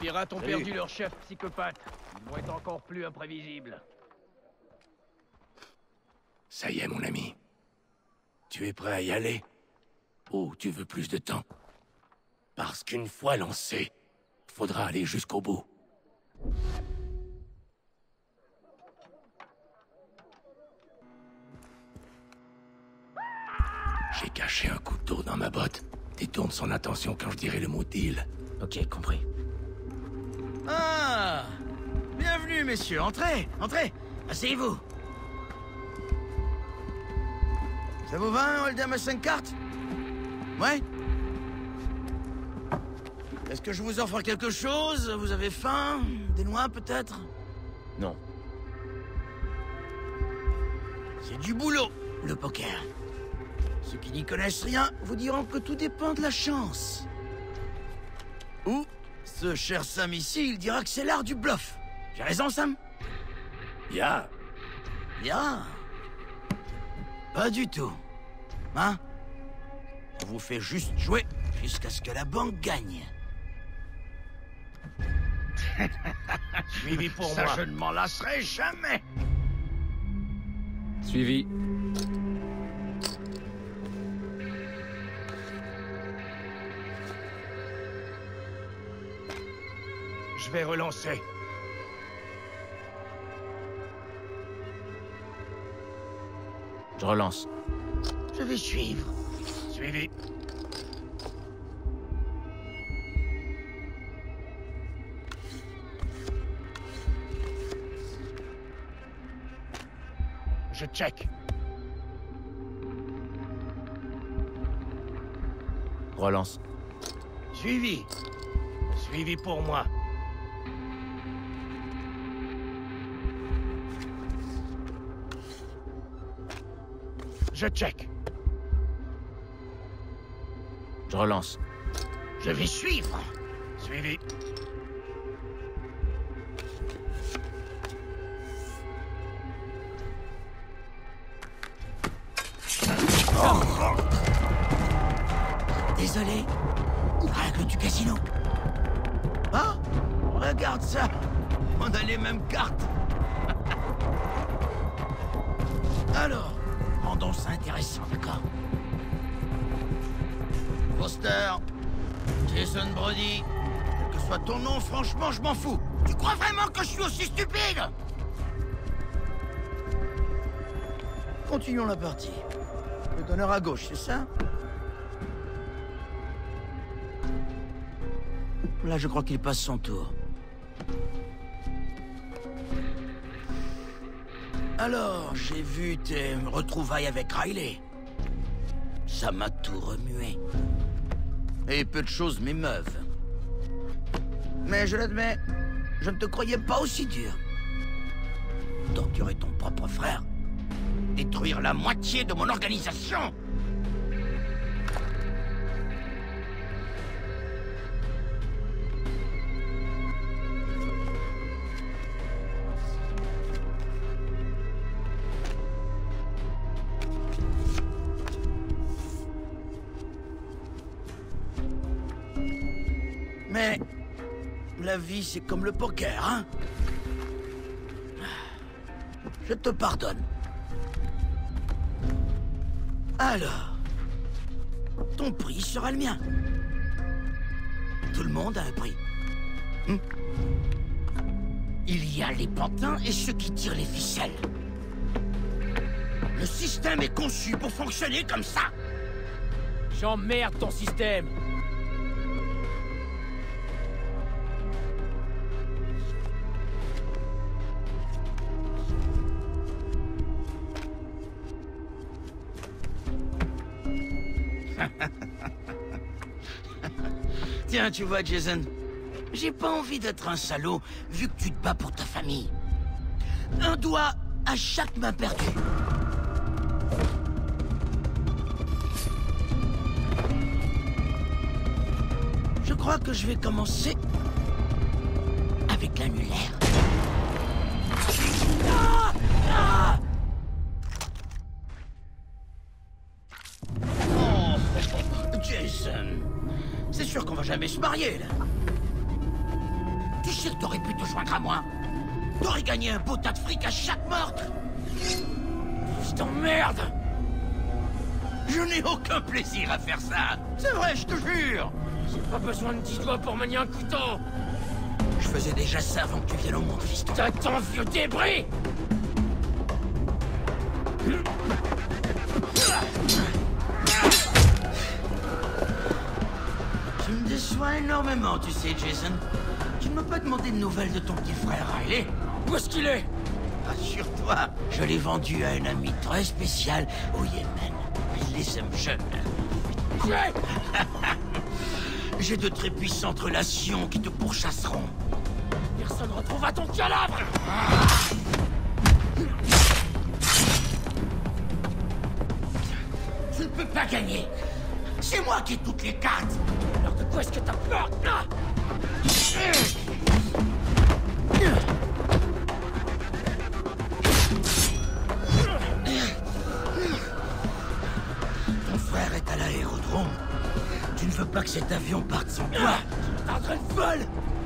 pirates ont Salut. perdu leur chef psychopathe. Ils vont être encore plus imprévisibles. Ça y est, mon ami. Tu es prêt à y aller? Ou tu veux plus de temps? Parce qu'une fois lancé, faudra aller jusqu'au bout. J'ai caché un couteau dans ma botte. Détourne son attention quand je dirai le mot deal. Ok, compris. Ah! Bienvenue, messieurs. Entrez, entrez. Asseyez-vous. Ça vous va, un hold'em à 5 cartes? Ouais? Est-ce que je vous offre quelque chose? Vous avez faim? Des noix, peut-être? Non. C'est du boulot, le poker. Ceux qui n'y connaissent rien vous diront que tout dépend de la chance. Ou, ce cher Sam ici, il dira que c'est l'art du bluff. J'ai raison, Sam? Ya! Bien. Pas du tout. Hein? On vous fait juste jouer jusqu'à ce que la banque gagne. Suivi pour Ça, moi. je ne m'en lasserai jamais. Suivi. Je vais relancer. Je relance. Je vais suivre. Suivi. Je check. Relance. Suivi. Suivi pour moi. Je check. Je relance. Je vais suivre. Suivi. Désolé. Règle du casino. Ah, regarde ça. On a les mêmes cartes. Alors, rendons ça intéressant, d'accord? Foster, Jason Brody, quel que soit ton nom, franchement, je m'en fous. Tu crois vraiment que je suis aussi stupide? Continuons la partie. Le donneur à gauche, c'est ça? Là, je crois qu'il passe son tour. Alors, j'ai vu tes retrouvailles avec Riley. Ça m'a tout remué. Et peu de choses m'émeuvent. Mais je l'admets, je ne te croyais pas aussi dur. Torturer ton propre frère. Détruire la moitié de mon organisation. Mais la vie, c'est comme le poker, hein? Je te pardonne. Alors, ton prix sera le mien. Tout le monde a un prix. Il y a les pantins et ceux qui tirent les ficelles. Le système est conçu pour fonctionner comme ça. J'emmerde ton système. Tiens, tu vois, Jason, j'ai pas envie d'être un salaud, vu que tu te bats pour ta famille. Un doigt à chaque main perdue. Je crois que je vais commencer avec l'annulaire. Ah! Ah! Oh, Jason, c'est sûr qu'on va jamais se marier, là. sais que t'aurais pu te joindre à moi. T'aurais gagné un beau tas de fric à chaque meurtre. Je t'emmerde! Je n'ai aucun plaisir à faire ça. C'est vrai, je te jure. J'ai pas besoin de 10 doigts pour manier un couteau! Je faisais déjà ça avant que tu viennes au monde, fiston. T'attends, vieux débris! Tu me déçois énormément, tu sais, Jason. Tu ne m'as pas demandé de nouvelles de ton petit frère Riley. Où est-ce qu'il est? Rassure-toi, je l'ai vendu à un ami très spécial au Yémen. Il les aime jeunes. J'ai de très puissantes relations qui te pourchasseront. Personne ne retrouvera ton cadavre! Tu ne peux pas gagner. C'est moi qui ai toutes les cartes. Alors de quoi est-ce que t'as peur? Ah! Ton frère est à l'aérodrome. Tu ne veux pas que cet avion parte sans toi. T'es en train de vol!